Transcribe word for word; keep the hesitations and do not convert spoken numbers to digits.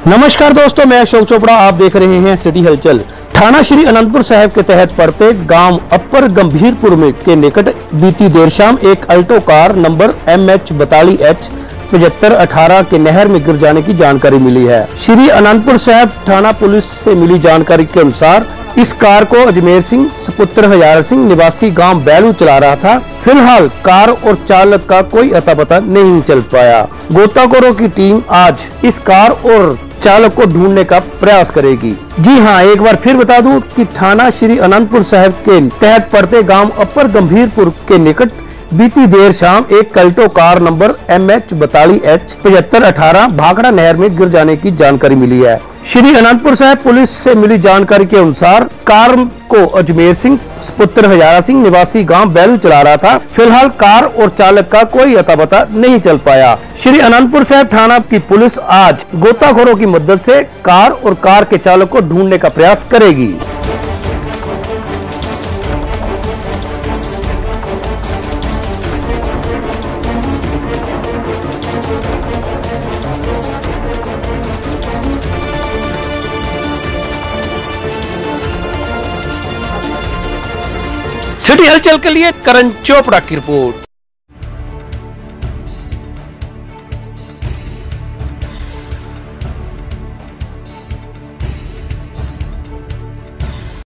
नमस्कार दोस्तों, मैं अशोक चोपड़ा। आप देख रहे हैं सिटी हलचल। थाना श्री अनंतपुर साहिब के तहत पड़ते गांव अपर गंभीरपुर में के निकट बीती देर शाम एक Alto car number M H बताली एच पचहत्तर अठारह के नहर में गिर जाने की जानकारी मिली है। श्री अनंतपुर साहिब थाना पुलिस से मिली जानकारी के अनुसार इस कार को अजमेर सिंह सपुत्र हजार सिंह निवासी गांव बैलू चला रहा था। फिलहाल कार और चालक का कोई अता पता नहीं चल पाया। गोताखोरों की टीम आज इस कार और चालक को ढूंढने का प्रयास करेगी। जी हां, एक बार फिर बता दूं कि थाना श्री अनंतपुर साहिब के तहत पड़ते गांव अपर गंभीरपुर के निकट बीती देर शाम एक Alto car number M H बताली एच पचहत्तर अठारह भाखड़ा नहर में गिर जाने की जानकारी मिली है। श्री अनंतपुर साहिब पुलिस से मिली जानकारी के अनुसार कार को अजमेर सिंह पुत्र हजारा सिंह निवासी गांव बैलू चला रहा था। फिलहाल कार और चालक का कोई अता पता नहीं चल पाया। श्री अनंतपुर साहिब थाना की पुलिस आज गोताखोरों की मदद से कार और कार के चालक को ढूंढने का प्रयास करेगी। सिटी हलचल के लिए करण चोपड़ा की रिपोर्ट।